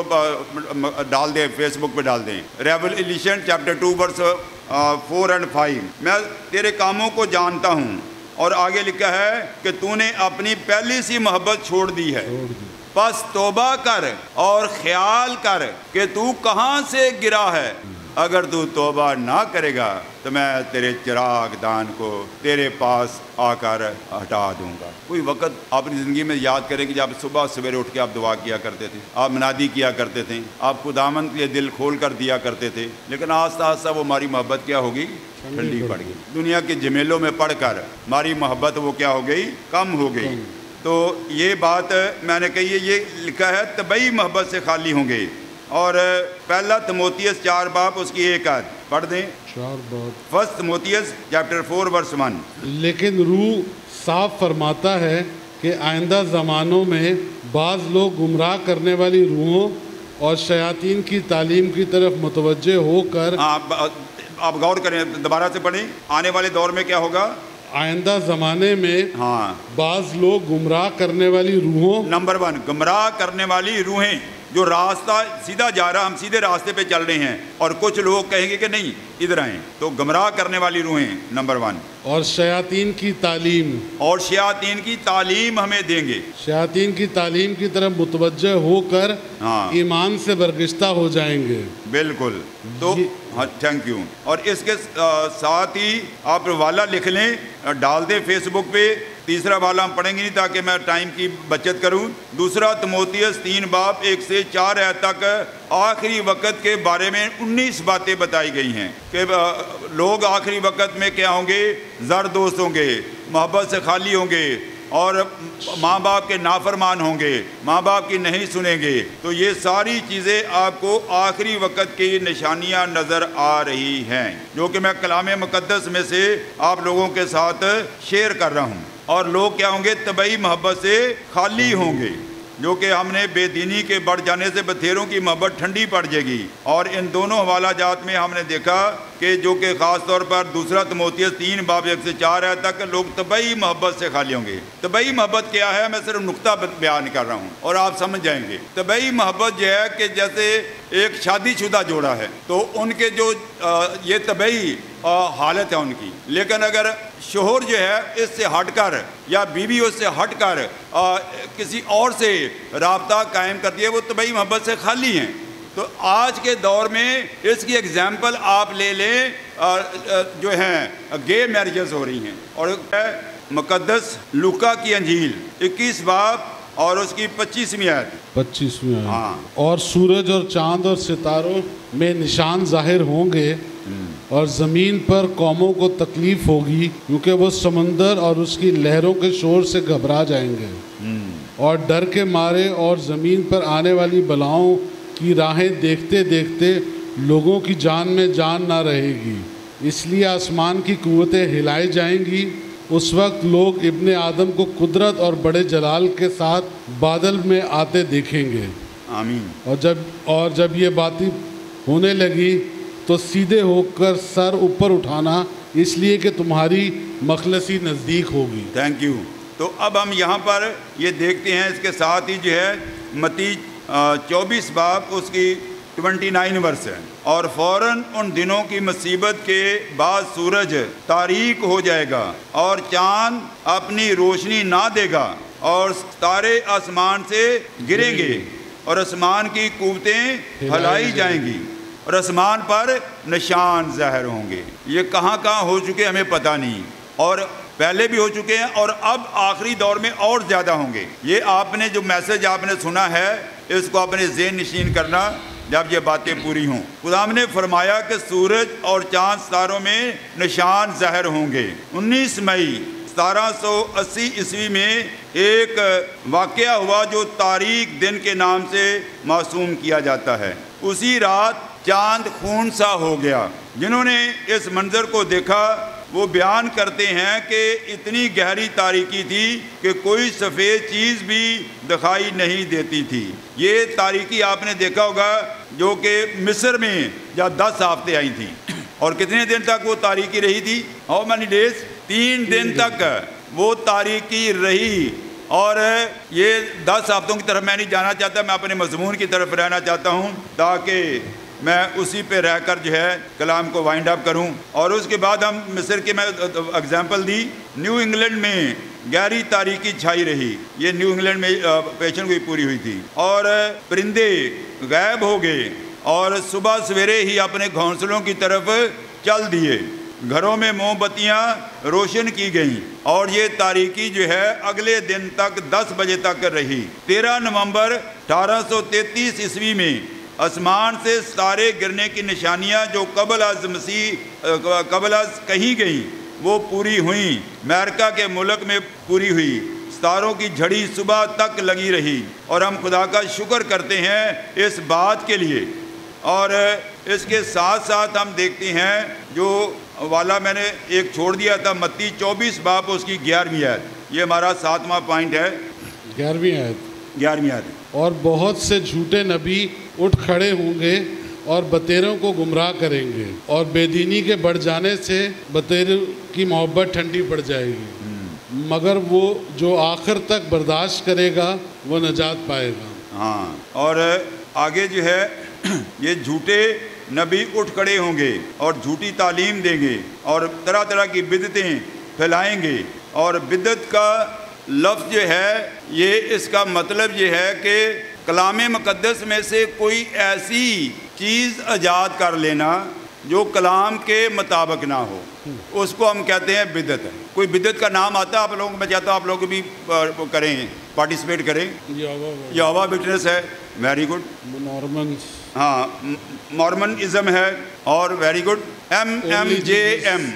ڈال دیں، فیس بک پہ ڈال دیں. Revelation chapter two verse four and five. میں تیرے کاموں کو جانتا ہوں، اور آگے لکھا ہے کہ تو نے اپنی پہلی سی محبت چھوڑ دی ہے، پس توبہ کر اور خیال کر کہ تو کہاں سے گرا ہے. اگر تو توبہ نہ کرے گا تو میں تیرے چراغ دان کو تیرے پاس آ کر ہٹا دوں گا. کوئی وقت آپ اپنی زندگی میں یاد کریں کہ جب صبح سویرے اٹھ کے آپ دعا کیا کرتے تھے، آپ منادی کیا کرتے تھے، آپ خداوند کے لیے دل کھول کر دیا کرتے تھے، لیکن آہستہ آہستہ وہ ہماری محبت کیا ہوگی؟ ٹھنڈی پڑ گئی. دنیا کے جمیلوں میں پڑھ کر ہماری محبت وہ کیا ہو گئی؟ کم ہو گئی. تو یہ بات میں نے کہی ہے، یہ لکھا ہے طبعی محبت سے خالی ہوں گے. اور پہلا تموتیس چار باب اس کی ایک آیت پڑھ دیں. چار باب فرسٹ تموتیس چیپٹر فور ورس ون. لیکن روح صاف فرماتا ہے کہ آئندہ زمانوں میں بعض لوگ گمراہ کرنے والی روحوں اور شیاطین کی تعلیم کی طرف متوجہ ہو کر، آپ آپ غور کریں، دوبارہ سے پڑھیں. آنے والے دور میں کیا ہوگا؟ آئندہ زمانے میں ہاں بعض لوگ گمراہ کرنے والی روحوں، نمبر ون گمراہ کرنے والی روحیں. جو راستہ سیدھا جا رہا، ہم سیدھے راستے پہ چل رہے ہیں، اور کچھ لوگ کہیں گے کہ نہیں ادھر آئیں، تو گمراہ کرنے والی روحیں نمبر ون. اور شیاطین کی تعلیم، اور شیاطین کی تعلیم ہمیں دیں گے. شیاطین کی تعلیم کی طرف متوجہ ہو کر ہاں ایمان سے برگشتہ ہو جائیں گے. بالکل. تو ہاں تھینک یو. اور اس کے ساتھ ہی آپ والا لکھ لیں، ڈال دیں فیس بک پہ. تیسرا والا ہم پڑھیں گے نہیں تاکہ میں ٹائم کی بچت کروں. دوسرا تموتیس تین باب ایک سے چار آیت تک آخری وقت کے بارے میں انیس باتیں بتائی گئی ہیں کہ لوگ آخری وقت میں کیا ہوں گے؟ زر دوست ہوں گے، محبت سے خالی ہوں گے، اور ماں باپ کے نافرمان ہوں گے، ماں باپ کی نہیں سنیں گے. تو یہ ساری چیزیں آپ کو آخری وقت کی نشانیاں نظر آ رہی ہیں، جو کہ میں کلام مقدس میں سے آپ لوگوں کے ساتھ شیئر کر رہا ہوں. اور لوگ کیا ہوں گے؟ طبعی محبت سے خالی ہوں گے، جو کہ ہم نے بے دینی کے بڑھ جانے سے بتھیروں کی محبت ٹھنڈی پڑ جائے گی. اور ان دونوں حوالہ جات میں ہم نے دیکھا کہ جو کہ خاص طور پر دوسرا تموتیس تین باب ایک سے چار آیت تک لوگ طبعی محبت سے خالی ہوں گے. طبعی محبت کیا ہے؟ میں صرف نقطہ بیان کر رہا ہوں اور آپ سمجھ جائیں گے. طبعی محبت جو ہے کہ جیسے ایک شادی شدہ جوڑا ہے، تو ان کے جو یہ طبعی حالت ہے ان کی، لیکن اگر شوہر جو ہے اس سے ہٹ کر یا بیوی اس سے ہٹ کر کسی اور سے رابطہ قائم کرتی ہے، وہ طبعی محبت سے خالی ہیں. تو آج کے دور میں اس کی ایگزامپل آپ لے لیں، جو ہیں گے میرجز ہو رہی ہیں. اور مقدس لوکا کی انجیل اکیس باب اور اس کی پچیسویں آیت. پچیسویں آیت. ہاں. اور سورج اور چاند اور ستاروں میں نشان ظاہر ہوں گے، اور زمین پر قوموں کو تکلیف ہوگی، کیونکہ وہ سمندر اور اس کی لہروں کے شور سے گھبرا جائیں گے، اور ڈر کے مارے، اور زمین پر آنے والی بلاؤں کی راہیں دیکھتے دیکھتے لوگوں کی جان میں جان نہ رہے گی. اس لیے آسمان کی قوتیں ہلائی جائیں گی. اس وقت لوگ ابن آدم کو قدرت اور بڑے جلال کے ساتھ بادل میں آتے دیکھیں گے. آمین. اور جب اور جب یہ باتیں ہونے لگی تو سیدھے ہو کر سر اوپر اٹھانا، اس لیے کہ تمہاری مخلصی نزدیک ہوگی. Thank you. تو اب ہم یہاں پر یہ دیکھتے ہیں، اس کے ساتھ ہی جو ہے متی چوبیس باب اس کی ٹوینٹی نائن ورس ہے. اور فوراً ان دنوں کی مصیبت کے بعد سورج تاریک ہو جائے گا، اور چاند اپنی روشنی نہ دے گا، اور ستارے آسمان سے گریں گے، اور آسمان کی قوتیں ہلائی جائیں گی، اور آسمان پر نشان ظاہر ہوں گے. یہ کہاں کہاں ہو چکے ہمیں پتہ نہیں، اور پہلے بھی ہو چکے ہیں، اور اب آخری دور میں اور زیادہ ہوں گے. یہ آپ نے جو میسج آپ نے سنا ہے، اس کو اپنے ذہن نشین کرنا جب یہ باتیں پوری ہوں. خدا نے فرمایا کہ سورج اور چاند ستاروں میں نشان ظاہر ہوں گے. انیس مئی ستارہ سو اسی عیسوی میں ایک واقعہ ہوا جو تاریک دن کے نام سے معصوم کیا جاتا ہے. اسی رات چاند خون سا ہو گیا. جنہوں نے اس منظر کو دیکھا وہ بیان کرتے ہیں کہ اتنی گہری تاریکی تھی کہ کوئی سفید چیز بھی دکھائی نہیں دیتی تھی. یہ تاریکی آپ نے دیکھا ہوگا جو کہ مصر میں یا دس ہفتے آئی تھی. اور کتنے دن تک وہ تاریکی رہی تھی؟ How many days? تین دن تک وہ تاریکی رہی. اور یہ دس ہفتوں کی طرف میں نہیں جانا چاہتا, میں اپنے مضمون کی طرف رہنا چاہتا ہوں تاکہ میں اسی پہ رہ کر جو ہے کلام کو وائنڈ اپ کروں. اور اس کے بعد ہم مصر کے میں اگزامپل دی, نیو انگلینڈ میں گہری تاریکی چھائی رہی, یہ نیو انگلینڈ میں پیشن گوئی پوری ہوئی تھی, اور پرندے غائب ہو گئے اور صبح سویرے ہی اپنے گھونسلوں کی طرف چل دیے, گھروں میں موم بتیاں روشن کی گئیں اور یہ تاریکی جو ہے اگلے دن تک دس بجے تک رہی. تیرہ نومبر اٹھارہ سو تینتیس عیسوی میں آسمان سے ستارے گرنے کی نشانیاں جو قبل از مسیح قبل از کہیں گئیں وہ پوری ہوئیں. امریکہ کے ملک میں پوری ہوئی, ستاروں کی جھڑی صبح تک لگی رہی, اور ہم خدا کا شکر کرتے ہیں اس بات کے لیے. اور اس کے ساتھ ساتھ ہم دیکھتے ہیں جو والا میں نے ایک چھوڑ دیا تھا, متی چوبیس باب اس کی گیارہویں آیت, یہ ہمارا ساتواں پوائنٹ ہے, گیارہویں آیت گیارہویں آیت. اور بہت سے جھوٹے نبی اٹھ کھڑے ہوں گے اور بتیروں کو گمراہ کریں گے, اور بے دینی کے بڑھ جانے سے بتیروں کی محبت ٹھنڈی پڑ جائے گی, مگر وہ جو آخر تک برداشت کرے گا وہ نجات پائے گا. ہاں, اور آگے جو ہے یہ جھوٹے نبی اٹھ کھڑے ہوں گے اور جھوٹی تعلیم دیں گے اور طرح طرح کی بدعتیں پھیلائیں گے. اور بدعت کا لفظ جو ہے یہ اس کا مطلب یہ ہے کہ کلام مقدس میں سے کوئی ایسی چیز ایجاد کر لینا جو کلام کے مطابق نہ ہو, اس کو ہم کہتے ہیں بدعت. کوئی بدعت کا نام آتا ہے آپ لوگوں کو, میں چاہتا ہوں آپ لوگ بھی کریں, پارٹیسپیٹ کریں. یہوہ وٹنس ہے, ویری گڈ. نارمن, ہاں مارمن ازم ہے, اور very good. M M J M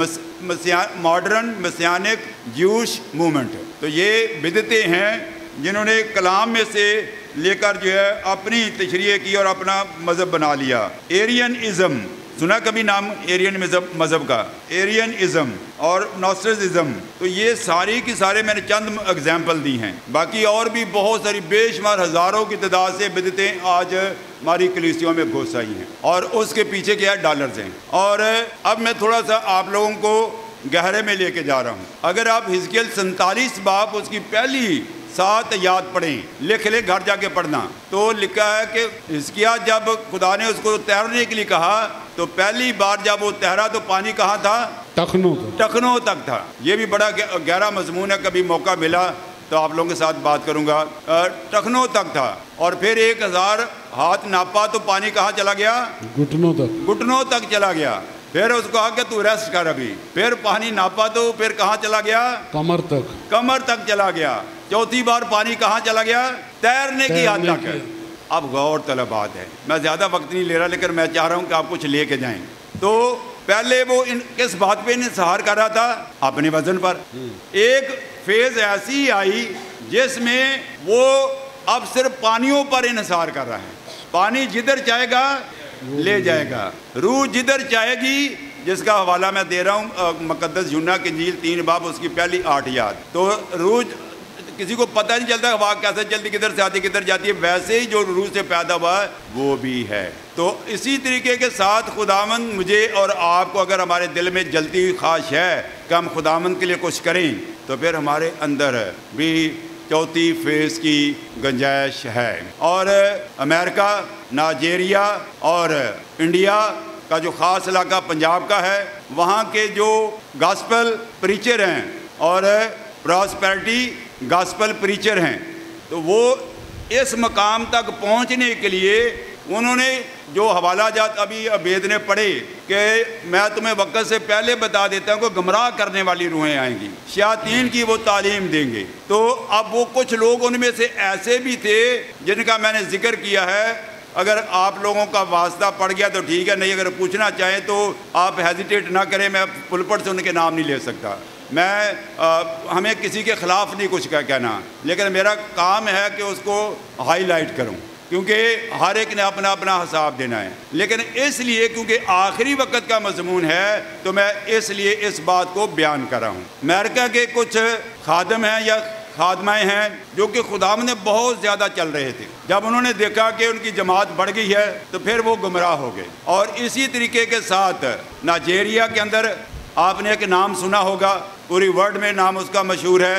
modern messianic Jewish movement. تو یہ بدعتیں ہیں جنہوں نے کلام میں سے لے کر جو ہے اپنی تشریح کی اور اپنا مذہب بنا لیا. ایرین ازم, سنا کبھی نام ایرین مذہب کا, ایرین ازم اور نوسٹرز ازم. تو یہ ساری کی سارے میں نے چند اگزامپل دی ہیں, باقی اور بھی بہت ساری بے شمار ہزاروں کی تعداد سے بدعتیں آج ہماری کلیسیوں میں گھس آئی ہیں, اور اس کے پیچھے کیا ڈالرز ہیں. اور اب میں تھوڑا سا آپ لوگوں کو گہرے میں لے کے جا رہا ہوں. اگر آپ حزقیل سینتالیس باب اس کی پہلی سات یاد پڑھیں, لکھ لے گھر جا کے پڑھنا, تو لکھا ہے کہ حزقیہ جب خدا نے اس کو تیرنے کے لیے کہا تو پہلی بار جب وہ تیرا تو پانی کہاں تھا؟ ٹخنوں تک, ٹخنوں تک تھا. یہ بھی بڑا گہرا مضمون ہے, کبھی موقع ملا تو آپ لوگوں کے ساتھ بات کروں گا. ٹخنوں تک تھا, اور پھر ایک ہزار ہاتھ ناپا تو پانی کہاں چلا گیا؟ گھٹنوں تک, گھٹنوں تک چلا گیا. پھر اس کو کہا کہ تو ریسٹ کر ابھی, پھر پانی ناپا تو پھر کہاں چلا گیا؟ کمر تک, کمر تک چلا گیا. چوتھی بار پانی کہاں چلا گیا؟ تیرنے کی حد تک. اب غور طلب بات ہے, میں زیادہ وقت نہیں لے رہا, لیکن میں چاہ رہا ہوں کہ آپ کچھ لے کے جائیں. تو پہلے وہ ان کس بات پہ انحصار کر رہا تھا؟ اپنے وزن پر. ایک فیز ایسی آئی جس میں وہ اب صرف پانیوں پر انحصار کر رہا ہے, پانی جدھر چاہے گا لے جائے گا, روح جدھر چاہے گی, جس کا حوالہ میں دے رہا ہوں مقدس یوحنا کی انجیل تین باب اس کی پہلی آٹھ یاد. تو روح کسی کو پتہ نہیں چلتا ہوا کیسے چلتی, کدھر سے آتی کدھر جاتی ہے, ویسے ہی جو روح سے پیدا ہوا ہے وہ بھی ہے. تو اسی طریقے کے ساتھ خداوند مجھے اور آپ کو اگر ہمارے دل میں جلتی ہوئی خواہش ہے کہ ہم خداوند کے لیے کچھ کریں, تو پھر ہمارے اندر بھی چوتھی فیز کی گنجائش ہے. اور امریکہ, نائجیریا اور انڈیا کا جو خاص علاقہ پنجاب کا ہے, وہاں کے جو گاسپل پریچر ہیں اور پراسپیرٹی گاسپل پریچر ہیں, تو وہ اس مقام تک پہنچنے کے لیے انہوں نے جو حوالہ جات ابھی عبید نے پڑھے کہ میں تمہیں وقت سے پہلے بتا دیتا ہوں کہ گمراہ کرنے والی روحیں آئیں گی, شیاطین کی وہ تعلیم دیں گے. تو اب وہ کچھ لوگ ان میں سے ایسے بھی تھے جن کا میں نے ذکر کیا ہے. اگر آپ لوگوں کا واسطہ پڑ گیا تو ٹھیک ہے, نہیں اگر پوچھنا چاہیں تو آپ ہیزیٹیٹ نہ کریں, میں پلپٹ سے ان کے نام نہیں لے سکتا. میں ہمیں کسی کے خلاف نہیں کچھ کہنا, لیکن میرا کام ہے کہ اس کو ہائی لائٹ کروں, کیونکہ ہر ایک نے اپنا اپنا حساب دینا ہے. لیکن اس لیے کیونکہ آخری وقت کا مضمون ہے تو میں اس لیے اس بات کو بیان کر رہا ہوں. امریکہ کے کچھ خادم ہیں یا خادمائیں ہیں جو کہ خداوند نے بہت زیادہ چل رہے تھے. جب انہوں نے دیکھا کہ ان کی جماعت بڑھ گئی ہے تو پھر وہ گمراہ ہو گئے. اور اسی طریقے کے ساتھ نائجیریا کے اندر آپ نے ایک نام سنا ہوگا, پوری ورلڈ میں نام اس کا مشہور ہے,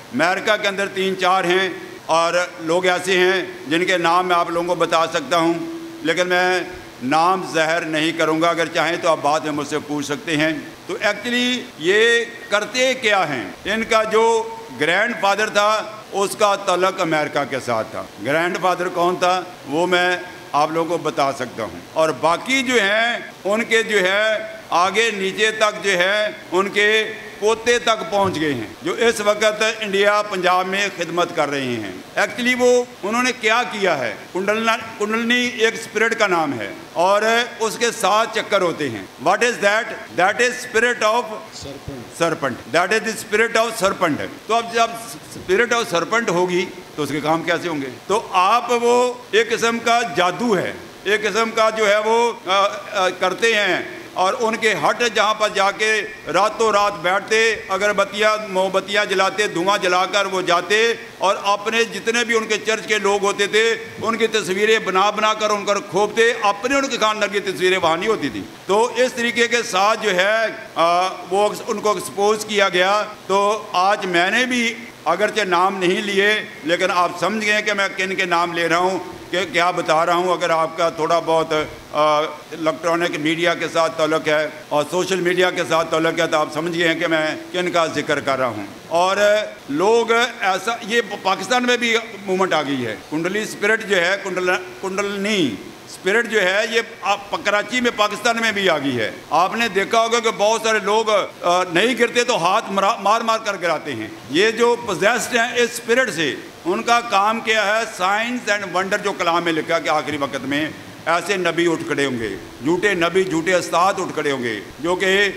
अमेरिका के अंदर तीन चार हैं और लोग ऐसे हैं जिनके नाम मैं आप लोगों को बता सकता हूं, लेकिन मैं नाम ज़ाहिर नहीं करूंगा, अगर चाहें तो आप बाद में मुझसे पूछ सकते हैं। तो एक्चुअली ये करते क्या हैं, इनका जो ग्रैंड फादर था उसका तलक अमेरिका के साथ था। ग्रैंड फादर कौन था वो मैं आप लोगों को बता सकता हूं, और बाकी जो हैं उनके जो है आगे नीचे तक जो है उनके पोते तक पहुंच गए हैं, जो इस वक्त इंडिया पंजाब में खिदमत कर रहे हैं। एक्चुअली वो उन्होंने क्या किया है, कुंडलना कुंडलनी एक स्पिरिट का नाम है और उसके सात चक्कर होते हैं। What is that? That is spirit of serpent, that is the spirit of serpent. तो अब जब स्पिरिट ऑफ सरपेंट होगी तो उसके काम कैसे होंगे? तो आप वो एक किस्म का जादू है, एक किस्म का जो है वो आ, आ, करते हैं, और उनके हट जहाँ पर जाके रातों रात बैठते, अगरबत्तियाँ मोमबत्तियाँ जलाते, धुआं जलाकर वो जाते और अपने जितने भी उनके चर्च के लोग होते थे उनकी तस्वीरें बना बना कर उनकर खोपते, अपने उनके खानदान की तस्वीरें वहाँ नहीं होती थी। तो इस तरीके के साथ जो है आ, वो उनको एक्सपोज किया गया। तो आज मैंने भी अगरचे नाम नहीं लिए, लेकिन आप समझ गए कि मैं किन के नाम ले रहा हूँ, कि क्या बता रहा हूँ। अगर आपका थोड़ा बहुत इलेक्ट्रॉनिक मीडिया के साथ ताल्लुक़ है और सोशल मीडिया के साथ ताल्लुक़ है तो आप समझ गए हैं कि मैं किन का जिक्र कर रहा हूँ। और लोग ऐसा, ये पाकिस्तान में भी मूवमेंट आ गई है, कुंडली स्पिरिट जो है, कुंडल कुंडलनी स्पिरिट जो है ये कराची में पाकिस्तान में भी आ गई है। आपने देखा होगा कि बहुत सारे लोग नहीं गिरते तो हाथ मार मार कर गिराते हैं। ये जो पोजेस्ड हैं इस स्पिरिट से, उनका काम क्या है? साइंस एंड वंडर, जो कलाम में लिखा कि आखिरी वक्त में ऐसे नबी उठ खड़े होंगे, झूठे नबी झूठे उस्ताद उठ खड़े होंगे, जो कि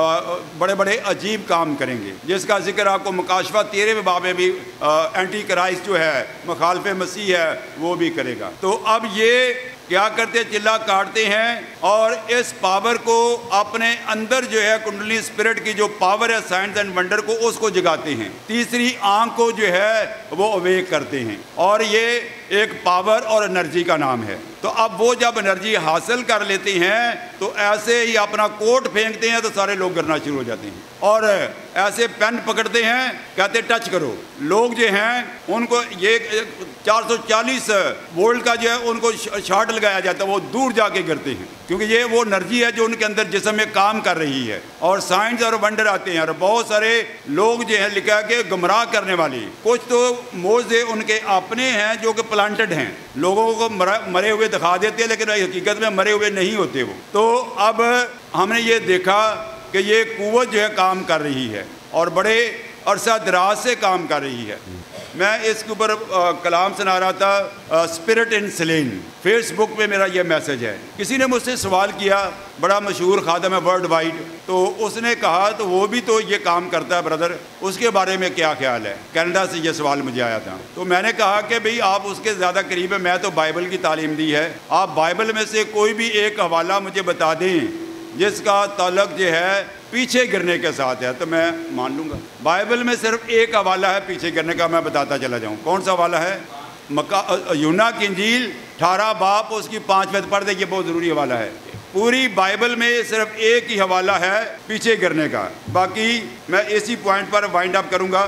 बड़े बड़े अजीब काम करेंगे, जिसका जिक्र आपको मुकाशफा तेरहवें बाब में भी एंटी क्राइस्ट जो है, मुखालफ मसीह है, वो भी करेगा। तो अब ये क्या करते, चिल्ला काटते हैं और इस पावर को अपने अंदर जो है कुंडली स्पिरिट की जो पावर है साइंस एंड वंडर को, उसको जगाते हैं। तीसरी आंख को जो है वो अवेक करते हैं, और ये एक पावर और एनर्जी का नाम है। तो अब वो जब एनर्जी हासिल कर लेते हैं तो ऐसे ही अपना कोट फेंकते हैं तो सारे लोग गिरना शुरू हो जाते हैं, और ऐसे पेन पकड़ते हैं, कहते टच करो। लोग जो हैं उनको ये चार सौ चालीस वोल्ट का जो है उनको शॉट लगाया जाता है, वो दूर जाके गिरते हैं, क्योंकि ये वो एनर्जी है जो उनके अंदर जिस्म में काम कर रही है। और साइंस और वंडर आते हैं, और बहुत सारे लोग जो है लिखा के गुमराह करने वाले, कुछ तो मोजे उनके अपने हैं जो कि प्लांटेड हैं, लोगों को मरे हुए दिखा देते हैं लेकिन हकीकत में मरे हुए नहीं होते वो। तो अब हमने ये देखा कि ये कुव्वत जो है काम कर रही है और बड़े अरसा दराज से काम कर रही है। मैं इसके ऊपर कलाम सुना रहा था, स्पिरिट इन स्लेन, फेसबुक पे मेरा ये मैसेज है। किसी ने मुझसे सवाल किया, बड़ा मशहूर खादम है वर्ल्ड वाइड, तो उसने कहा तो वो भी तो ये काम करता है ब्रदर, उसके बारे में क्या ख्याल है? कनाडा से ये सवाल मुझे आया था। तो मैंने कहा कि भाई आप उसके ज़्यादा करीब है, मैं तो बाइबल की तालीम दी है, आप बाइबल में से कोई भी एक हवाला मुझे बता दें जिसका ताल्लुक जो है पीछे गिरने के साथ है, तो मैं मान लूँगा। बाइबल में सिर्फ एक हवाला है पीछे गिरने का, मैं बताता चला जाऊँ। कौन सा हवाला है? मक्का यूना की इंजील अठारह बाप उसकी पाँचवें पढ़ दे, ये बहुत ज़रूरी हवाला है। पूरी बाइबल में सिर्फ एक ही हवाला है पीछे गिरने का, बाकी मैं इसी पॉइंट पर वाइंड अप करूँगा।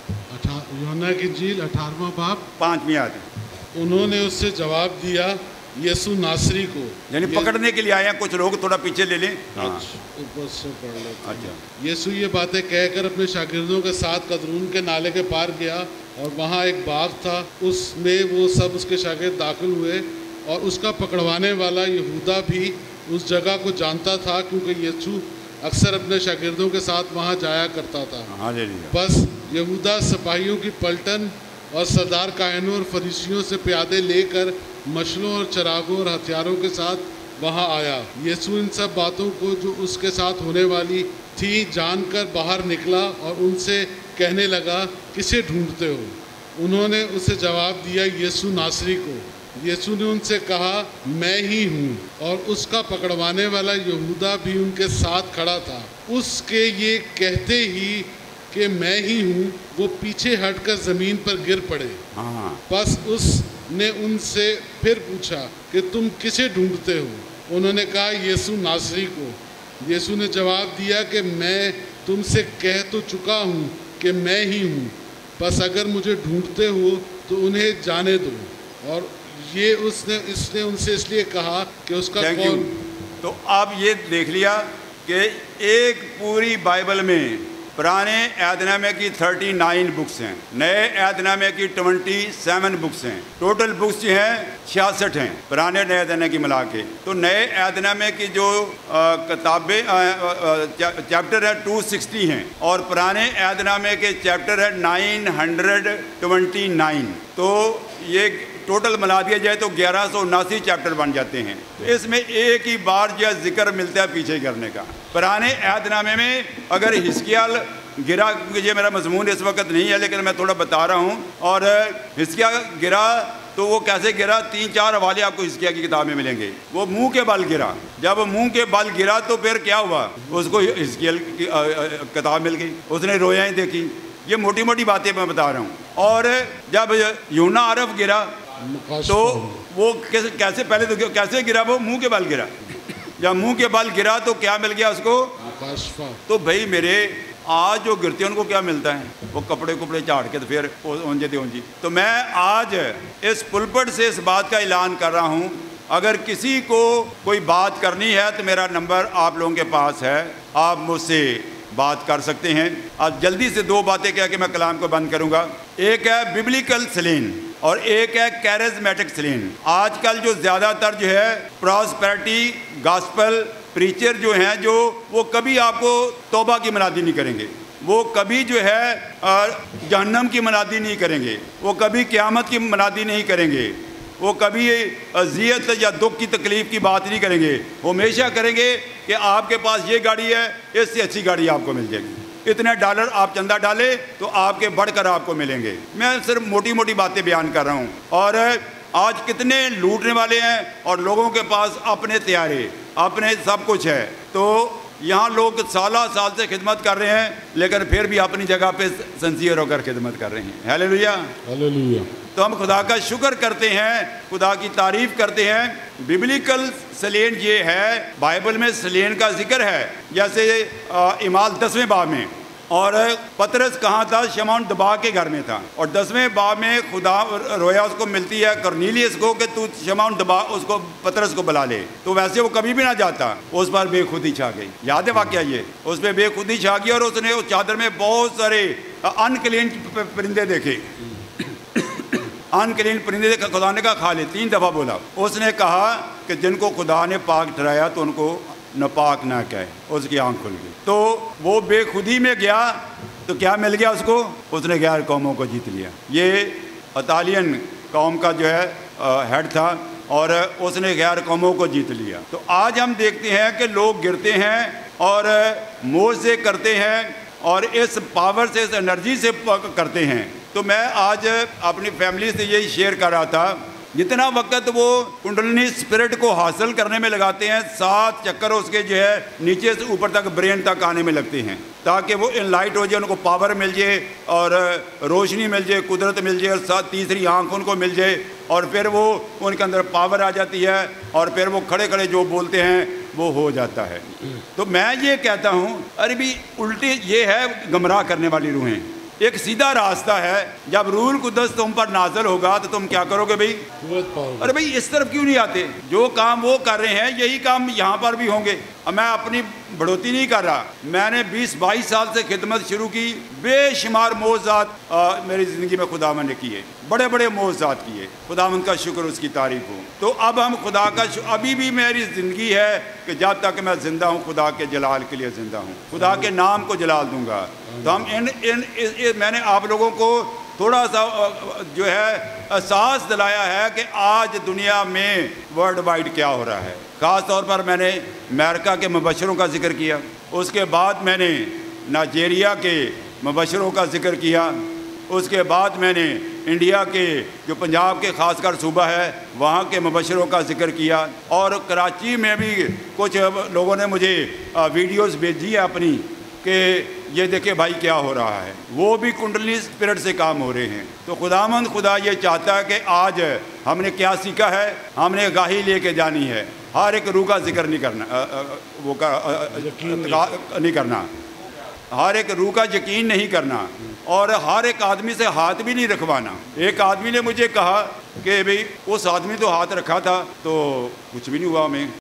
यूना की इंजील अठारहवां बाप पाँचवीं आयत। उन्होंने उससे जवाब दिया, यीशु नासरी को, यानी पकड़ने के लिए आए हैं कुछ लोग, थोड़ा पीछे ले लें। हाँ। ऊपर से पढ़ लेते। अच्छा। यीशु ये बातें कहकर अपने शागिर्दों के साथ कदरून के नाले के पार गया, और वहाँ एक बाग था, उसमें वो सब उसके शागिर्द दाखिल हुए, और उसका पकड़वाने वाला यहूदा भी उस जगह को जानता था, क्योंकि यीशु अक्सर अपने शागिर्दों के साथ वहाँ जाया करता था। हाँ, बस यहूदा सिपाहियों की पलटन और सरदार काहनों और फरीसियों से प्यादे लेकर मशलों और चरागों और हथियारों के साथ वहां आया। यीशु इन सब बातों को जो उसके साथ होने वाली थी जानकर बाहर निकला और उनसे कहने लगा, किसे ढूंढते हो? उन्होंने उसे जवाब दिया, यीशु नासरी को। यीशु ने उनसे कहा, मैं ही हूँ। और उसका पकड़वाने वाला यहूदा भी उनके साथ खड़ा था। उसके ये कहते ही कि मैं ही हूँ, वो पीछे हटकर ज़मीन पर गिर पड़े। हाँ। बस उसने उनसे फिर पूछा कि तुम किसे ढूंढते हो? उन्होंने कहा, यीशु नासरी को। यीशु ने जवाब दिया कि मैं तुमसे कह तो चुका हूँ कि मैं ही हूँ। बस अगर मुझे ढूंढते हो तो उन्हें जाने दो। और ये उसने इसने उनसे इसलिए कहा कि उसका थैंक यू। कौन। तो आप ये देख लिया कि एक पूरी बाइबल में पुराने ऐदनामे की उनतालीस बुक्स हैं, नए ऐदनामे की सत्ताईस बुक्स हैं, टोटल बुक्स जो हैं छियासठ हैं पुराने नए ऐदनामे की मिला के। तो नए ऐदनामे की जो किताबें चैप्टर है दो सौ साठ हैं और पुराने ऐदनामे के चैप्टर है नौ सौ उनतीस। तो ये टोटल मिला दिया जाए तो ग्यारह सौ उनासी चैप्टर बन जाते हैं। तो इसमें एक ही बार जो जिक्र मिलता है पीछे करने का। पुराने ऐदनामे में अगर हिजकिय्याह गिरा, ये मेरा मजमून इस वक्त नहीं है लेकिन मैं थोड़ा बता रहा हूँ, और हिजकिय्याह गिरा तो वो कैसे गिरा, तीन चार हवाले आपको हिजकिय्याह की किताब में मिलेंगे। वो मुंह के बल गिरा, जब वो मुंह के बल गिरा तो फिर क्या हुआ, उसको हिजकिय्याह की किताब मिल गई, उसने रोयाएं देखी। ये मोटी मोटी बातें मैं बता रहा हूँ। और जब यूहन्ना अरफ गिरा तो वो कैसे कैसे पहले तो कैसे गिरा, वो मुंह के बल गिरा। जब मुंह के बल गिरा तो क्या मिल गया उसको, तो भाई मेरे आज जो गिरते हैं उनको क्या मिलता है, वो कपड़े कपड़े झाड़ के तो फिर ऊंझे थे ऊंझी। तो मैं आज इस पुलपट से इस बात का ऐलान कर रहा हूँ, अगर किसी को कोई बात करनी है तो मेरा नंबर आप लोगों के पास है, आप मुझसे बात कर सकते हैं। आज जल्दी से दो बातें कह के मैं कलाम को बंद करूंगा। एक है बिब्लिकल सलीन और एक है कैरिज्मेटिक सलीन। आजकल जो ज़्यादातर जो है प्रॉस्पेरिटी गॉस्पेल प्रीचर जो हैं, जो वो कभी आपको तौबा की मनादी नहीं करेंगे, वो कभी जो है जहन्नम की मनादी नहीं करेंगे, वो कभी क़यामत की मनादी नहीं करेंगे, वो कभी अज़ियत या दुख की तकलीफ़ की बात नहीं करेंगे। वो हमेशा करेंगे कि आपके पास ये गाड़ी है, इससे अच्छी गाड़ी आपको मिल जाएगी, इतने डॉलर आप चंदा डाले तो आपके बढ़कर आपको मिलेंगे। मैं सिर्फ मोटी मोटी बातें बयान कर रहा हूँ। और आज कितने लूटने वाले हैं और लोगों के पास अपने तैयारे, अपने सब कुछ है। तो यहाँ लोग साला साल से खिदमत कर रहे हैं लेकिन फिर भी अपनी जगह पे सिंसियर होकर खिदमत कर रहे हैं। Hallelujah, hallelujah. तो हम खुदा का शुक्र करते हैं, खुदा की तारीफ करते हैं। बिब्लिकल सलेन ये है, बाइबल में सलेन का जिक्र है, जैसे इमाल दसवें बाब में। और पतरस कहाँ था, शमौन दबा के घर में था। और दसवें बाब में खुदा रोया उसको मिलती है कर्नीलियस को कि तू शमौन दबा उसको पतरस को बुला ले। तो वैसे वो कभी भी ना जाता, उस पर बेखुदी छा गई। याद है वाकया ये, उस पर बेखुदी छा गई और उसने उस चादर में बहुत सारे अनक्लीन परिंदे देखे। अनक्लीन परिंदे देखे, खुदा ने कहा खा ले, तीन दफ़ा बोला। उसने कहा कि जिनको खुदा ने पाक ठहराया तो उनको नापाक ना कहे। उसकी आंख खुल गई। तो वो बेखुदी में गया तो क्या मिल गया उसको, उसने गैर कौमों को जीत लिया। ये इतालियन कौम का जो है हेड था और उसने गैर कौमों को जीत लिया। तो आज हम देखते हैं कि लोग गिरते हैं और मोज़े करते हैं और इस पावर से, इस एनर्जी से करते हैं। तो मैं आज अपनी फैमिली से यही शेयर कर रहा था, जितना वक्त वो कुंडलिनी स्पिरिट को हासिल करने में लगाते हैं, सात चक्कर उसके जो है नीचे से ऊपर तक ब्रेन तक आने में लगते हैं, ताकि वो इनलाइट हो जाए, उनको पावर मिल जाए और रोशनी मिल जाए, कुदरत मिल जाए और साथ तीसरी आंख उनको मिल जाए और फिर वो उनके अंदर पावर आ जाती है और फिर वो खड़े खड़े जो बोलते हैं वो हो जाता है। तो मैं ये कहता हूँ, अरे भी उल्टी ये है गमराह करने वाली रूहें। एक सीधा रास्ता है, जब रूल कुदस तुम पर नाज़िल होगा तो तुम क्या करोगे भाई, अरे भाई इस तरफ क्यों नहीं आते। जो काम वो कर रहे हैं यही काम यहाँ पर भी होंगे। अब मैं अपनी बढ़ोतरी नहीं कर रहा, मैंने बीस बाईस साल से खिदमत शुरू की, बेशुमार मोज़ात मेरी ज़िंदगी में खुदावंद ने किए, बड़े बड़े मोज़ात किए, खुदावंद का शुक्र, उसकी तारीफ हो। तो अब हम खुदा का, अभी भी मेरी ज़िंदगी है कि जब तक मैं ज़िंदा हूँ खुदा के जलाल के लिए ज़िंदा हूँ, खुदा के नाम को जलाल दूंगा। तो हम इन इन, इन, इन मैंने आप लोगों को थोड़ा सा जो है एहसास दिलाया है कि आज दुनिया में वर्ल्ड वाइड क्या हो रहा है। ख़ास तौर पर मैंने अमेरिका के मुबशरों का जिक्र किया, उसके बाद मैंने नाइजीरिया के मुबशरों का जिक्र किया, उसके बाद मैंने इंडिया के जो पंजाब के ख़ासकर सूबा है वहाँ के मुबशरों का जिक्र किया। और कराची में भी कुछ लोगों ने मुझे वीडियोज़ भेजी है अपनी कि ये देखे भाई क्या हो रहा है, वो भी कुंडली स्पिरिट से काम हो रहे हैं। तो खुदावंद खुदा ये चाहता है कि आज हमने क्या सीखा है, हमने गाही लेके जानी है, हर एक रूह का जिक्र नहीं करना, आ, आ, वो का आ, नहीं करना। ہر ایک روح کا یقین نہیں کرنا اور ہر ایک آدمی سے ہاتھ بھی نہیں رکھوانا. ایک آدمی نے مجھے کہا کہ بھئی اس آدمی تو ہاتھ رکھا تھا تو کچھ بھی نہیں ہوا ہمیں.